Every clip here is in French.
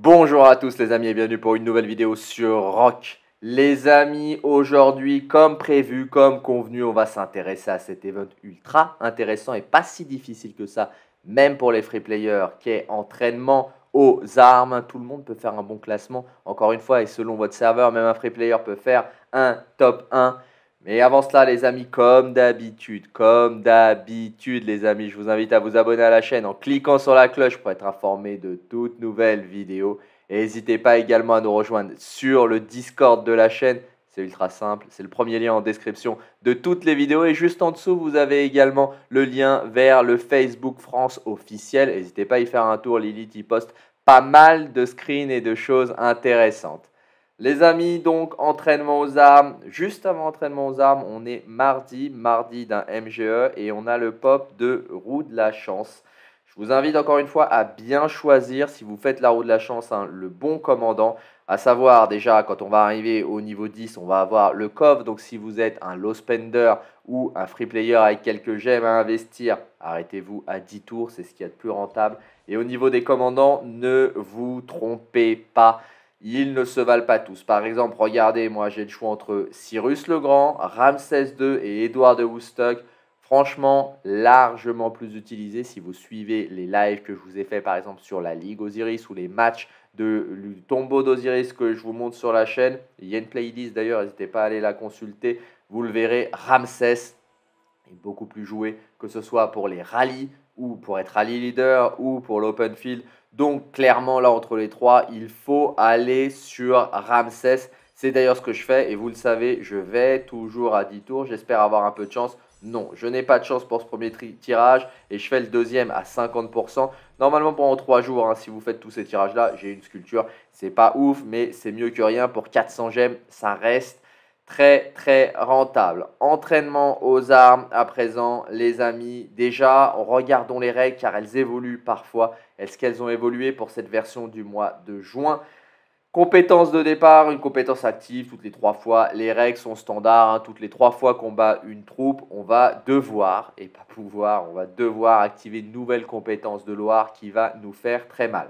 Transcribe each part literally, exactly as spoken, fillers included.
Bonjour à tous les amis et bienvenue pour une nouvelle vidéo sur Rock. Les amis, aujourd'hui, comme prévu, comme convenu, on va s'intéresser à cet event ultra intéressant et pas si difficile que ça, même pour les free players, qui est entraînement aux armes. Tout le monde peut faire un bon classement, encore une fois, et selon votre serveur, même un free player peut faire un top un. Mais avant cela, les amis, comme d'habitude, comme d'habitude, les amis, je vous invite à vous abonner à la chaîne en cliquant sur la cloche pour être informé de toutes nouvelles vidéos. Et n'hésitez pas également à nous rejoindre sur le Discord de la chaîne. C'est ultra simple, c'est le premier lien en description de toutes les vidéos. Et juste en dessous, vous avez également le lien vers le Facebook France officiel. N'hésitez pas à y faire un tour, Lilith y poste pas mal de screens et de choses intéressantes. Les amis, donc entraînement aux armes. Juste avant entraînement aux armes, on est mardi, mardi d'un M G E et on a le pop de roue de la chance. Je vous invite encore une fois à bien choisir, si vous faites la roue de la chance, hein, le bon commandant. À savoir déjà, quand on va arriver au niveau dix, on va avoir le coffre. Donc si vous êtes un low spender ou un free player avec quelques gemmes à investir, arrêtez-vous à dix tours, c'est ce qu'il y a de plus rentable. Et au niveau des commandants, ne vous trompez pas. Ils ne se valent pas tous. Par exemple, regardez, moi j'ai le choix entre Cyrus le Grand, Ramsès deux et Édouard de Woodstock. Franchement, largement plus utilisé si vous suivez les lives que je vous ai fait par exemple sur la Ligue Osiris ou les matchs de, du tombeau d'Osiris que je vous montre sur la chaîne. Il y a une playlist d'ailleurs, n'hésitez pas à aller la consulter. Vous le verrez, Ramsès est beaucoup plus joué, que ce soit pour les rallyes ou pour être rallye leader ou pour l'open field. Donc clairement là entre les trois, il faut aller sur Ramsès. C'est d'ailleurs ce que je fais et vous le savez, je vais toujours à dix tours. J'espère avoir un peu de chance. Non, je n'ai pas de chance pour ce premier tirage et je fais le deuxième à cinquante pour cent. Normalement pendant trois jours, hein, si vous faites tous ces tirages là, j'ai une sculpture. C'est pas ouf, mais c'est mieux que rien. Pour quatre cents gemmes, ça reste très très rentable. Entraînement aux armes à présent, les amis. Déjà, regardons les règles car elles évoluent parfois. Est-ce qu'elles ont évolué pour cette version du mois de juin? Compétence de départ, une compétence active toutes les trois fois. Les règles sont standards. Hein. Toutes les trois fois qu'on bat une troupe, on va devoir, et pas pouvoir, on va devoir activer une nouvelle compétence de Loire qui va nous faire très mal.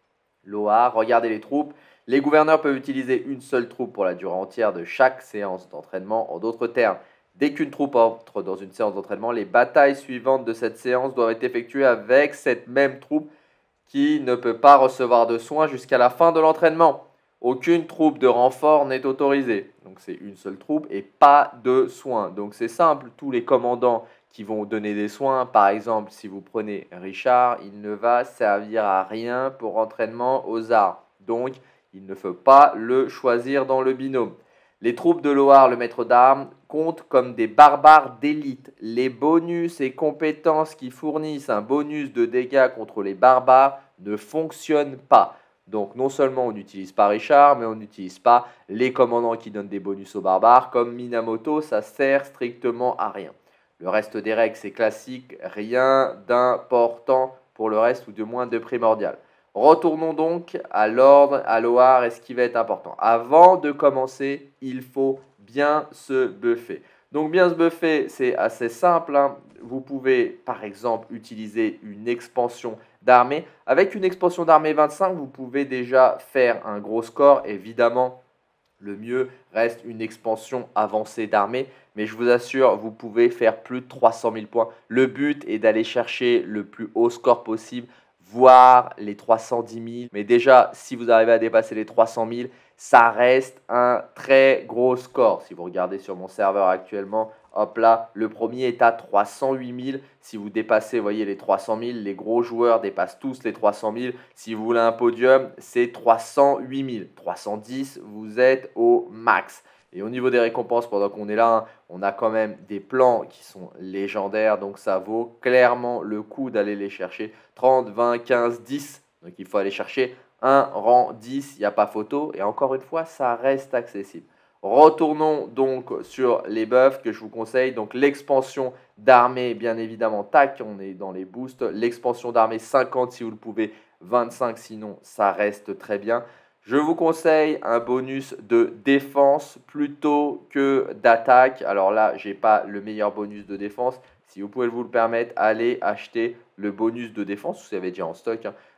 Loire, regardez les troupes. Les gouverneurs peuvent utiliser une seule troupe pour la durée entière de chaque séance d'entraînement. En d'autres termes, dès qu'une troupe entre dans une séance d'entraînement, les batailles suivantes de cette séance doivent être effectuées avec cette même troupe qui ne peut pas recevoir de soins jusqu'à la fin de l'entraînement. Aucune troupe de renfort n'est autorisée. Donc c'est une seule troupe et pas de soins. Donc c'est simple, tous les commandants qui vont donner des soins, par exemple si vous prenez Richard, il ne va servir à rien pour entraînement aux arts. Donc il ne faut pas le choisir dans le binôme. Les troupes de Loire, le maître d'armes, comptent comme des barbares d'élite. Les bonus et compétences qui fournissent un bonus de dégâts contre les barbares ne fonctionnent pas. Donc non seulement on n'utilise pas Richard, mais on n'utilise pas les commandants qui donnent des bonus aux barbares. Comme Minamoto, ça sert strictement à rien. Le reste des règles, c'est classique, rien d'important pour le reste ou du moins de primordial. Retournons donc à l'ordre, à Loire et ce qui va être important. Avant de commencer, il faut bien se buffer. Donc bien se buffer, c'est assez simple. Hein. Vous pouvez par exemple utiliser une expansion d'armée. Avec une expansion d'armée vingt-cinq, vous pouvez déjà faire un gros score. Évidemment, le mieux reste une expansion avancée d'armée. Mais je vous assure, vous pouvez faire plus de trois cent mille points. Le but est d'aller chercher le plus haut score possible, voire les trois cent dix mille. Mais déjà, si vous arrivez à dépasser les trois cent mille, ça reste un très gros score. Si vous regardez sur mon serveur actuellement, hop là, le premier est à trois cent huit mille. Si vous dépassez, vous voyez, les trois cent mille, les gros joueurs dépassent tous les trois cent mille. Si vous voulez un podium, c'est trois cent huit mille. trois cent dix, vous êtes au max. Et au niveau des récompenses, pendant qu'on est là, hein, on a quand même des plans qui sont légendaires. Donc ça vaut clairement le coup d'aller les chercher. trente, vingt, quinze, dix. Donc il faut aller chercher un rang dix, il n'y a pas photo. Et encore une fois, ça reste accessible. Retournons donc sur les buffs que je vous conseille. Donc l'expansion d'armée, bien évidemment, tac, on est dans les boosts. L'expansion d'armée cinquante si vous le pouvez, vingt-cinq sinon ça reste très bien. Je vous conseille un bonus de défense plutôt que d'attaque. Alors là, je n'ai pas le meilleur bonus de défense. Si vous pouvez vous le permettre, allez acheter le bonus de défense. Vous avez déjà en stock. Hein.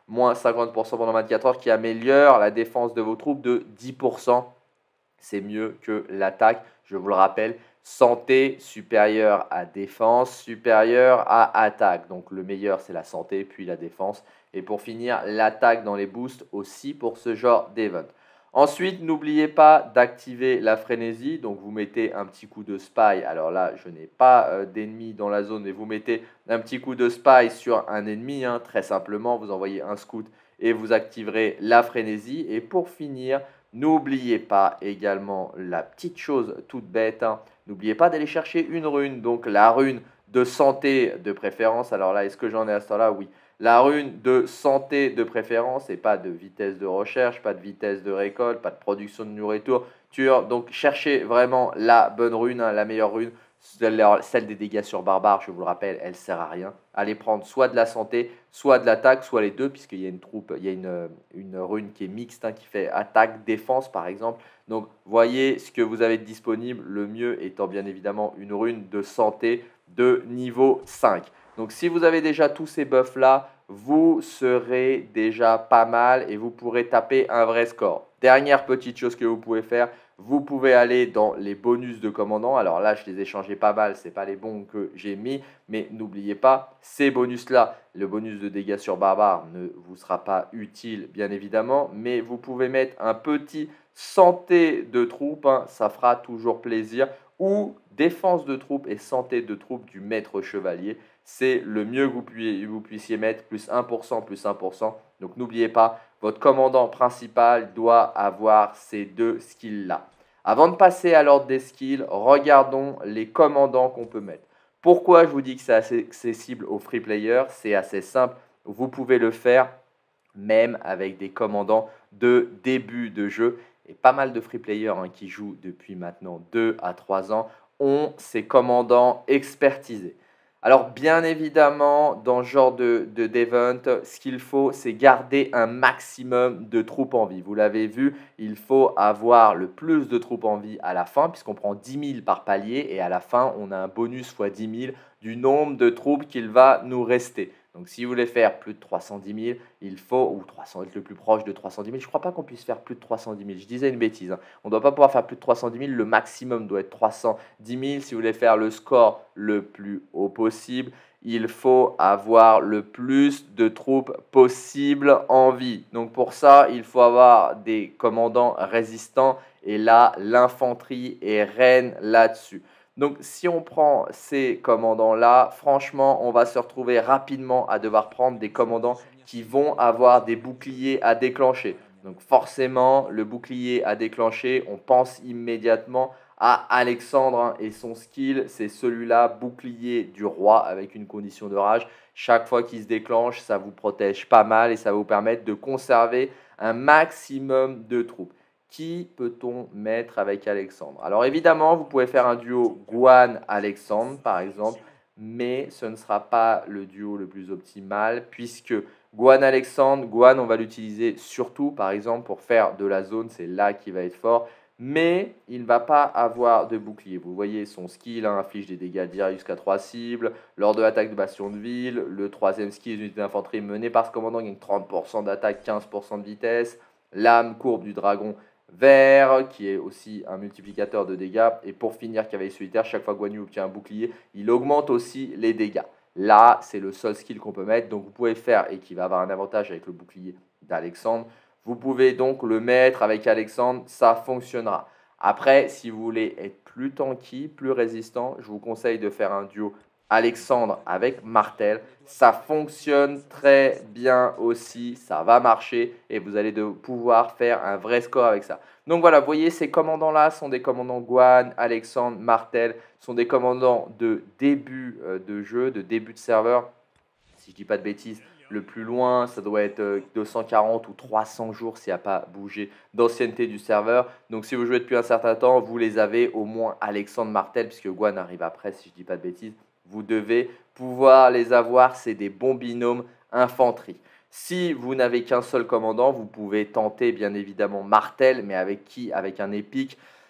moins cinquante pour cent pendant vingt-quatre heures, qui améliore la défense de vos troupes de dix pour cent. C'est mieux que l'attaque, je vous le rappelle. Santé supérieure à défense, supérieure à attaque. Donc le meilleur, c'est la santé, puis la défense. Et pour finir, l'attaque dans les boosts aussi pour ce genre d'event. Ensuite, n'oubliez pas d'activer la frénésie. Donc vous mettez un petit coup de spy. Alors là, je n'ai pas euh, d'ennemis dans la zone, mais vous mettez un petit coup de spy sur un ennemi. Hein, très simplement, vous envoyez un scout et vous activerez la frénésie. Et pour finir, n'oubliez pas également la petite chose toute bête, hein. N'oubliez pas d'aller chercher une rune, donc la rune de santé de préférence. Alors là, est-ce que j'en ai à ce temps-là? Oui. La rune de santé de préférence et pas de vitesse de recherche, pas de vitesse de récolte, pas de production de nourriture. Donc cherchez vraiment la bonne rune, hein, la meilleure rune. Celle des dégâts sur barbare, je vous le rappelle, elle ne sert à rien. Allez prendre soit de la santé, soit de l'attaque, soit les deux, puisqu'il y a une troupe, il y a une, une rune qui est mixte, hein, qui fait attaque, défense par exemple. Donc voyez ce que vous avez disponible, le mieux étant bien évidemment une rune de santé de niveau cinq. Donc si vous avez déjà tous ces buffs là, vous serez déjà pas mal et vous pourrez taper un vrai score. Dernière petite chose que vous pouvez faire, vous pouvez aller dans les bonus de commandant. Alors là, je les ai changés pas mal, ce n'est pas les bons que j'ai mis. Mais n'oubliez pas, ces bonus-là, le bonus de dégâts sur barbare ne vous sera pas utile, bien évidemment. Mais vous pouvez mettre un petit santé de troupe, hein, ça fera toujours plaisir. Ou défense de troupe et santé de troupe du maître chevalier. C'est le mieux que vous, puissiez, vous puissiez mettre, plus un pour cent, plus un pour cent. Donc n'oubliez pas, votre commandant principal doit avoir ces deux skills-là. Avant de passer à l'ordre des skills, regardons les commandants qu'on peut mettre. Pourquoi je vous dis que c'est assez accessible aux free players? C'est assez simple, vous pouvez le faire même avec des commandants de début de jeu. Et pas mal de free players, hein, qui jouent depuis maintenant deux à trois ans ont ces commandants expertisés. Alors bien évidemment, dans ce genre de, de d'event, ce qu'il faut, c'est garder un maximum de troupes en vie. Vous l'avez vu, il faut avoir le plus de troupes en vie à la fin, puisqu'on prend dix mille par palier, et à la fin, on a un bonus fois dix mille du nombre de troupes qu'il va nous rester. Donc si vous voulez faire plus de trois cent dix mille, il faut, ou trois cents, être le plus proche de trois cent dix mille, je ne crois pas qu'on puisse faire plus de trois cent dix mille, je disais une bêtise, hein. On ne doit pas pouvoir faire plus de trois cent dix mille, le maximum doit être trois cent dix mille. Si vous voulez faire le score le plus haut possible, il faut avoir le plus de troupes possible en vie. Donc pour ça, il faut avoir des commandants résistants, et là, l'infanterie est reine là-dessus. Donc si on prend ces commandants-là, franchement, on va se retrouver rapidement à devoir prendre des commandants qui vont avoir des boucliers à déclencher. Donc forcément, le bouclier à déclencher, on pense immédiatement à Alexandre, hein, et son skill, c'est celui-là, bouclier du roi avec une condition de rage. Chaque fois qu'il se déclenche, ça vous protège pas mal et ça va vous permettre de conserver un maximum de troupes. Qui peut-on mettre avec Alexandre? Alors évidemment, vous pouvez faire un duo Guan-Alexandre par exemple, mais ce ne sera pas le duo le plus optimal puisque Guan-Alexandre, Guan, on va l'utiliser surtout par exemple pour faire de la zone, c'est là qu'il va être fort, mais il ne va pas avoir de bouclier. Vous voyez son skill, hein, inflige des dégâts directs jusqu'à trois cibles, lors de l'attaque de bastion de ville, le troisième skill, unité d'infanterie menée par ce commandant gagne trente pour cent d'attaque, quinze pour cent de vitesse, l'âme courbe du dragon vert, qui est aussi un multiplicateur de dégâts. Et pour finir, cavalier solitaire, chaque fois que Guan Yu obtient un bouclier, il augmente aussi les dégâts. Là, c'est le seul skill qu'on peut mettre. Donc, vous pouvez faire, et qui va avoir un avantage avec le bouclier d'Alexandre, vous pouvez donc le mettre avec Alexandre, ça fonctionnera. Après, si vous voulez être plus tanky, plus résistant, je vous conseille de faire un duo Alexandre avec Martel. Ça fonctionne très bien aussi, ça va marcher et vous allez de pouvoir faire un vrai score avec ça. Donc voilà, vous voyez, ces commandants-là sont des commandants Guan, Alexandre, Martel, sont des commandants de début de jeu, de début de serveur. Si je ne dis pas de bêtises, le plus loin, ça doit être deux cent quarante ou trois cents jours s'il n'y a pas bougé d'ancienneté du serveur. Donc si vous jouez depuis un certain temps, vous les avez au moins Alexandre, Martel, puisque Guan arrive après, si je ne dis pas de bêtises. Vous devez pouvoir les avoir, c'est des bons binômes infanterie. Si vous n'avez qu'un seul commandant, vous pouvez tenter bien évidemment Martel, mais avec qui? Avec un épique.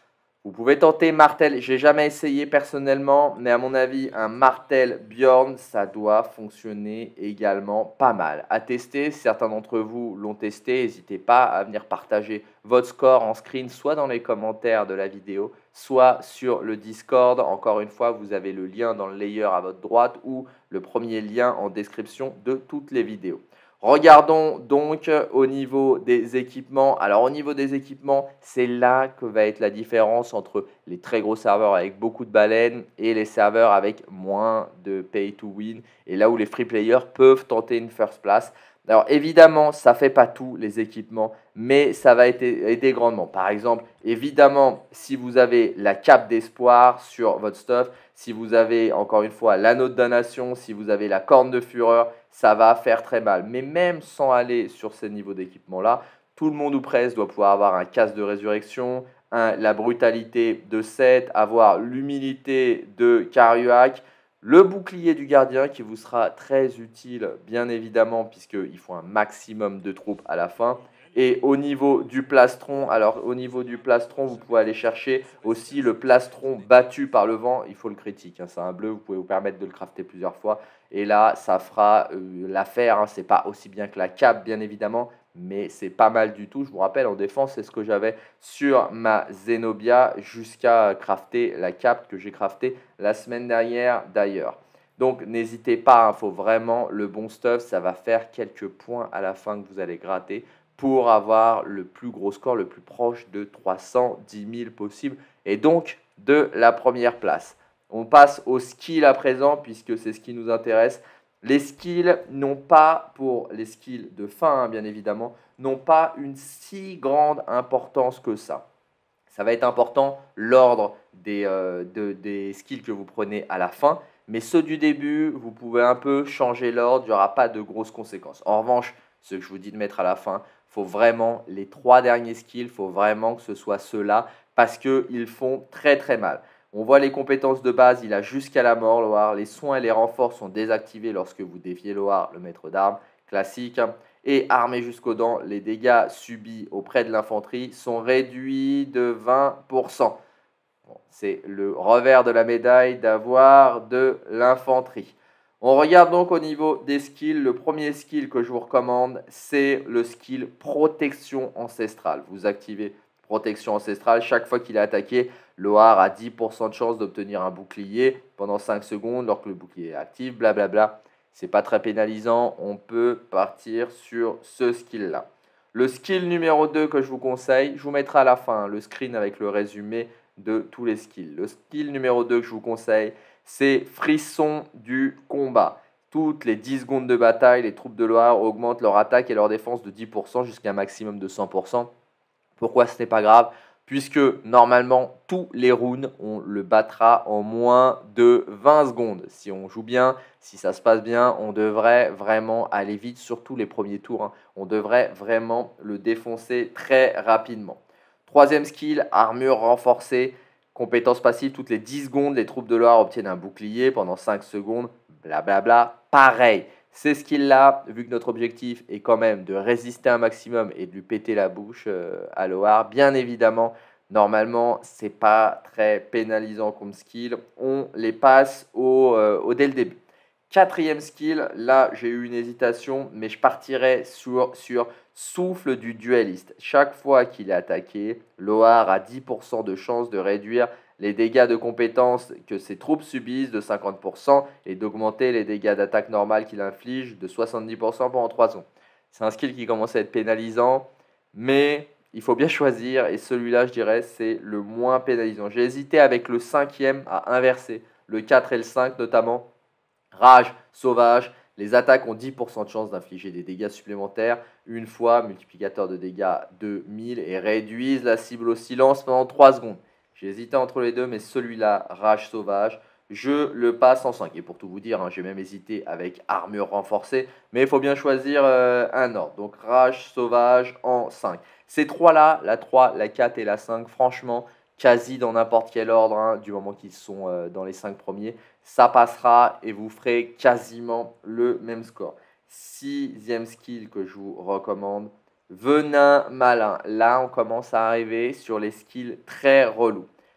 Vous pouvez tenter martel, j'ai jamais essayé personnellement, mais à mon avis, un martel Bjorn, ça doit fonctionner également pas mal. À tester, certains d'entre vous l'ont testé, n'hésitez pas à venir partager votre score en screen, soit dans les commentaires de la vidéo, soit sur le Discord. Encore une fois, vous avez le lien dans le layer à votre droite ou le premier lien en description de toutes les vidéos. Regardons donc au niveau des équipements. Alors au niveau des équipements, c'est là que va être la différence entre les très gros serveurs avec beaucoup de baleines et les serveurs avec moins de pay to win. Et là où les free players peuvent tenter une first place. Alors évidemment, ça ne fait pas tout les équipements, mais ça va aider, aider grandement. Par exemple, évidemment, si vous avez la cape d'espoir sur votre stuff, si vous avez encore une fois l'anneau de damnation, si vous avez la corne de fureur, ça va faire très mal. Mais même sans aller sur ces niveaux d'équipement-là, tout le monde ou presque doit pouvoir avoir un casque de résurrection, un, la brutalité de Seth, avoir l'humilité de Karyuak, le bouclier du gardien qui vous sera très utile, bien évidemment, puisqu'il faut un maximum de troupes à la fin. Et au niveau du plastron, alors au niveau du plastron, vous pouvez aller chercher aussi le plastron battu par le vent. Il faut le critique, hein, c'est un bleu, vous pouvez vous permettre de le crafter plusieurs fois. Et là, ça fera euh, l'affaire. Hein. Ce n'est pas aussi bien que la cape, bien évidemment, mais c'est pas mal du tout. Je vous rappelle, en défense, c'est ce que j'avais sur ma Zenobia jusqu'à crafter la cape que j'ai craftée la semaine dernière d'ailleurs. Donc n'hésitez pas, il hein, faut vraiment le bon stuff. Ça va faire quelques points à la fin que vous allez gratter pour avoir le plus gros score, le plus proche de trois cent dix mille possible, et donc de la première place. On passe aux skills à présent, puisque c'est ce qui nous intéresse. Les skills n'ont pas, pour les skills de fin, hein, bien évidemment, n'ont pas une si grande importance que ça. Ça va être important l'ordre des, euh, de, des skills que vous prenez à la fin, mais ceux du début, vous pouvez un peu changer l'ordre, il n'y aura pas de grosses conséquences. En revanche, ce que je vous dis de mettre à la fin, il faut vraiment les trois derniers skills, il faut vraiment que ce soit ceux-là, parce qu'ils font très très mal. On voit les compétences de base, il a jusqu'à la mort, Loar. Les soins et les renforts sont désactivés lorsque vous défiez Loar, le maître d'armes, classique. Et armé jusqu'aux dents, les dégâts subis auprès de l'infanterie sont réduits de vingt pour cent. Bon, c'est le revers de la médaille d'avoir de l'infanterie. On regarde donc au niveau des skills. Le premier skill que je vous recommande, c'est le skill protection ancestrale. Vous activez protection ancestrale. Chaque fois qu'il est attaqué, Loar a dix pour cent de chance d'obtenir un bouclier pendant cinq secondes lorsque le bouclier est actif, blablabla. C'est pas très pénalisant. On peut partir sur ce skill-là. Le skill numéro deux que je vous conseille, je vous mettrai à la fin le screen avec le résumé de tous les skills. Le skill numéro deux que je vous conseille, c'est frisson du combat. Toutes les dix secondes de bataille, les troupes de Loar augmentent leur attaque et leur défense de dix pour cent jusqu'à un maximum de cent pour cent. Pourquoi ce n'est pas grave? Puisque normalement, tous les rounds, on le battra en moins de vingt secondes. Si on joue bien, si ça se passe bien, on devrait vraiment aller vite, surtout les premiers tours. Hein. On devrait vraiment le défoncer très rapidement. Troisième skill, armure renforcée. Compétence passive, toutes les dix secondes, les troupes de Loar obtiennent un bouclier pendant cinq secondes. Blablabla, pareil. Ces skills-là, vu que notre objectif est quand même de résister un maximum et de lui péter la bouche euh, à Loar, bien évidemment, normalement, ce n'est pas très pénalisant comme skill. On les passe au, euh, au dès le début. Quatrième skill, là j'ai eu une hésitation, mais je partirai sur, sur souffle du dueliste. Chaque fois qu'il est attaqué, Loar a dix pour cent de chance de réduire les dégâts de compétences que ses troupes subissent de cinquante pour cent et d'augmenter les dégâts d'attaque normale qu'il inflige de soixante-dix pour cent pendant trois secondes. C'est un skill qui commence à être pénalisant, mais il faut bien choisir et celui-là, je dirais, c'est le moins pénalisant. J'ai hésité avec le cinquième à inverser, le quatre et le cinq notamment. Rage, sauvage, les attaques ont dix pour cent de chance d'infliger des dégâts supplémentaires une fois, multiplicateur de dégâts de mille et réduisent la cible au silence pendant trois secondes. J'ai hésité entre les deux, mais celui-là, Rage Sauvage, je le passe en cinq. Et pour tout vous dire, hein, j'ai même hésité avec Armure Renforcée, mais il faut bien choisir euh, un ordre. Donc Rage Sauvage en cinq. Ces trois-là, la trois, la quatre et la cinq, franchement, quasi dans n'importe quel ordre, hein, du moment qu'ils sont euh, dans les cinq premiers, ça passera et vous ferez quasiment le même score. Sixième skill que je vous recommande, Venin Malin. Là, on commence à arriver sur les skills très relous.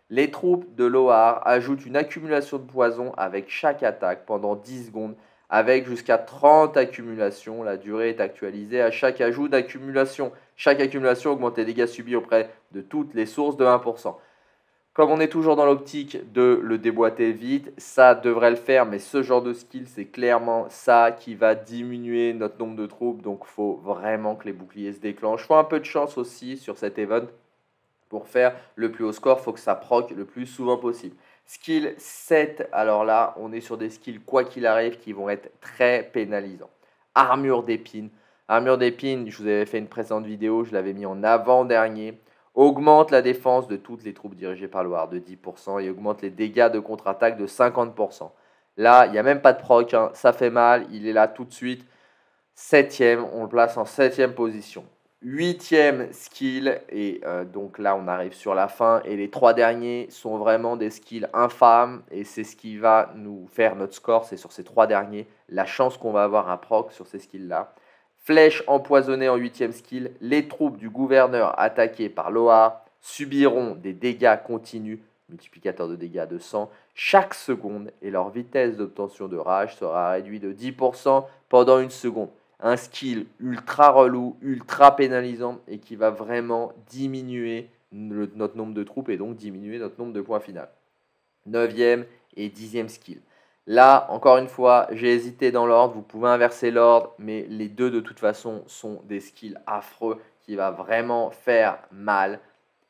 Les troupes de Loar ajoutent une accumulation de poison avec chaque attaque pendant dix secondes, avec jusqu'à trente accumulations. La durée est actualisée à chaque ajout d'accumulation. Chaque accumulation augmente les dégâts subis auprès de toutes les sources de un pour cent. Comme on est toujours dans l'optique de le déboîter vite, ça devrait le faire, mais ce genre de skill, c'est clairement ça qui va diminuer notre nombre de troupes, donc il faut vraiment que les boucliers se déclenchent. Il faut un peu de chance aussi sur cet event. Pour faire le plus haut score, il faut que ça proc le plus souvent possible. Skill sept, alors là, on est sur des skills, quoi qu'il arrive, qui vont être très pénalisants. Armure d'épine. Armure d'épine, je vous avais fait une précédente vidéo, je l'avais mis en avant-dernier. Augmente la défense de toutes les troupes dirigées par le War de dix pour cent et augmente les dégâts de contre-attaque de cinquante pour cent. Là, il n'y a même pas de proc, hein, ça fait mal, il est là tout de suite. Septième, on le place en septième position. Huitième skill, et euh, donc là on arrive sur la fin, et les trois derniers sont vraiment des skills infâmes, et c'est ce qui va nous faire notre score, c'est sur ces trois derniers, la chance qu'on va avoir un proc sur ces skills-là. Flèche empoisonnée en huitième skill, les troupes du gouverneur attaquées par Loa subiront des dégâts continus, multiplicateur de dégâts de cent, chaque seconde, et leur vitesse d'obtention de rage sera réduite de dix pour cent pendant une seconde. Un skill ultra relou, ultra pénalisant et qui va vraiment diminuer le, notre nombre de troupes et donc diminuer notre nombre de points final. Neuvième et dixième skill. Là, encore une fois, j'ai hésité dans l'ordre, vous pouvez inverser l'ordre, mais les deux de toute façon sont des skills affreux qui va vraiment faire mal.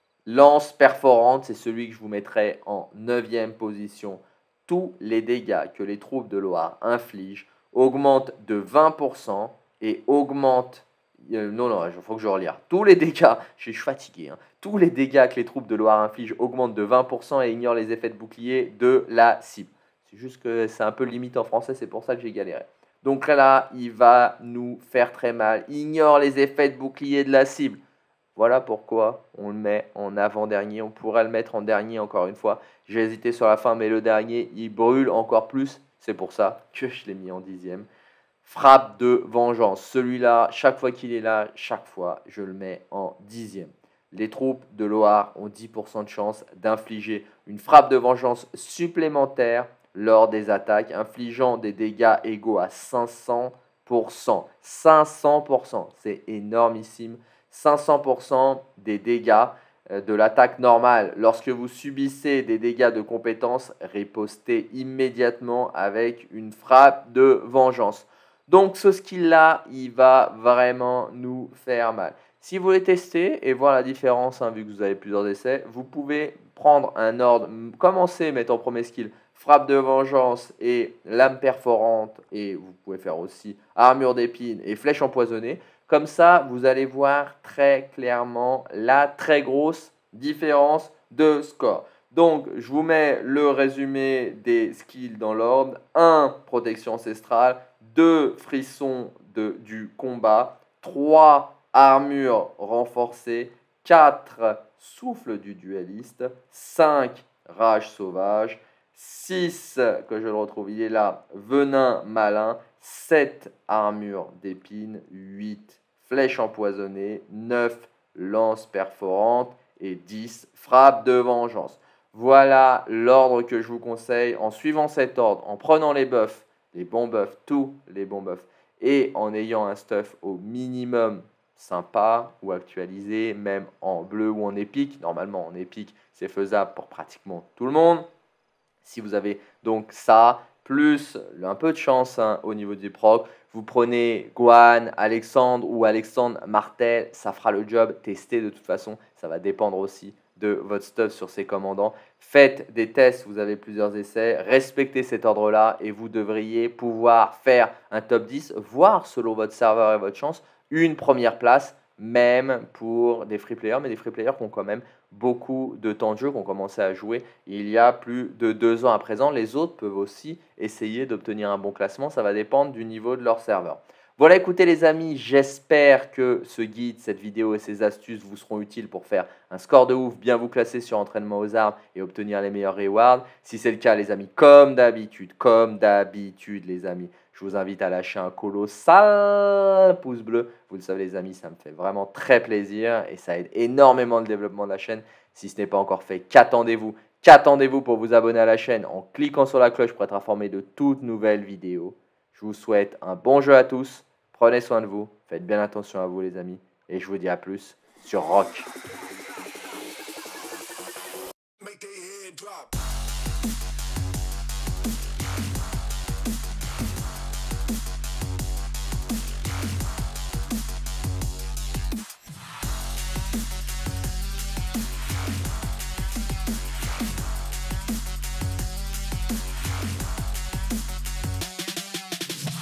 Lance perforante, c'est celui que je vous mettrai en neuvième position. Tous les dégâts que les troupes de Loa infligent augmentent de vingt pour cent et augmentent, euh, non, non, il faut que je relire. Tous les dégâts, je suis fatigué, hein, tous les dégâts que les troupes de Loa infligent augmentent de vingt pour cent et ignorent les effets de bouclier de la cible. C'est juste que c'est un peu limite en français, c'est pour ça que j'ai galéré. Donc là, il va nous faire très mal. Ignore les effets de bouclier de la cible. Voilà pourquoi on le met en avant-dernier. On pourrait le mettre en dernier encore une fois. J'ai hésité sur la fin, mais le dernier, il brûle encore plus. C'est pour ça que je l'ai mis en dixième. Frappe de vengeance. Celui-là, chaque fois qu'il est là, chaque fois, je le mets en dixième. Les troupes de Loar ont dix pour cent de chance d'infliger une frappe de vengeance supplémentaire lors des attaques, infligeant des dégâts égaux à cinq cents pour cent. cinq cents pour cent, c'est énormissime. cinq cents pour cent des dégâts de l'attaque normale. Lorsque vous subissez des dégâts de compétence, ripostez immédiatement avec une frappe de vengeance. Donc ce skill-là, il va vraiment nous faire mal. Si vous voulez tester et voir la différence, hein, vu que vous avez plusieurs essais, vous pouvez prendre un ordre, commencer, mettre en premier skill frappe de vengeance et lame perforante, et vous pouvez faire aussi armure d'épine et flèche empoisonnée. Comme ça, vous allez voir très clairement la très grosse différence de score. Donc, je vous mets le résumé des skills dans l'ordre. un. Protection ancestrale. deux. Frisson de, du combat. trois. Armure renforcée. quatre. Souffle du dueliste. cinq. Rage sauvage. six. Que je le retrouve, il est là. Venin malin. sept. Armure d'épine. huit. Flèche empoisonnée. neuf. Lance perforante. Et dix. Frappe de vengeance. Voilà l'ordre que je vous conseille. En suivant cet ordre, en prenant les buffs, les bons buffs, tous les bons buffs, et en ayant un stuff au minimum sympa ou actualisé, même en bleu ou en épique. Normalement, en épique, c'est faisable pour pratiquement tout le monde. Si vous avez donc ça, plus un peu de chance hein, au niveau du proc, vous prenez Gohan, Alexandre ou Alexandre Martel, ça fera le job. Testez de toute façon, ça va dépendre aussi de votre stuff sur ces commandants. Faites des tests, vous avez plusieurs essais, respectez cet ordre-là et vous devriez pouvoir faire un top dix, voire selon votre serveur et votre chance, une première place, même pour des free players, mais des free players qui ont quand même beaucoup de temps de jeu, qui ont commencé à jouer il y a plus de deux ans à présent. Les autres peuvent aussi essayer d'obtenir un bon classement, ça va dépendre du niveau de leur serveur. Voilà, écoutez les amis, j'espère que ce guide, cette vidéo et ces astuces vous seront utiles pour faire un score de ouf, bien vous classer sur entraînement aux armes et obtenir les meilleurs rewards. Si c'est le cas les amis, comme d'habitude, comme d'habitude les amis, je vous invite à lâcher un colossal pouce bleu. Vous le savez les amis, ça me fait vraiment très plaisir et ça aide énormément le développement de la chaîne. Si ce n'est pas encore fait, qu'attendez-vous? Qu'attendez-vous pour vous abonner à la chaîne en cliquant sur la cloche pour être informé de toutes nouvelles vidéos. Je vous souhaite un bon jeu à tous. Prenez soin de vous. Faites bien attention à vous les amis. Et je vous dis à plus sur Rock.